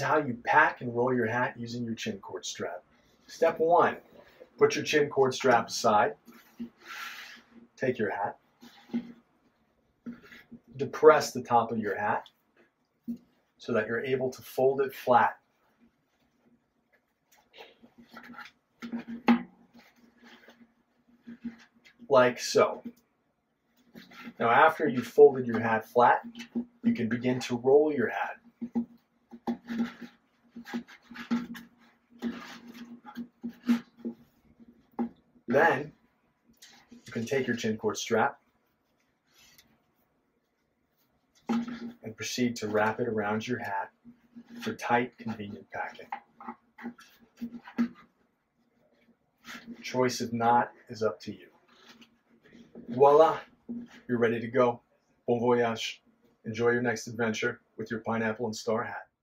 how you pack and roll your hat using your chin cord strap. Step 1, put your chin cord strap aside. Take your hat. Depress the top of your hat so that you're able to fold it flat. Like so. Now after you've folded your hat flat, you can begin to roll your hat. Then you can take your chin cord strap and proceed to wrap it around your hat for tight, convenient packing. Choice of knot is up to you. Voila, you're ready to go. Bon voyage. Enjoy your next adventure with your Pineapple and Star hat.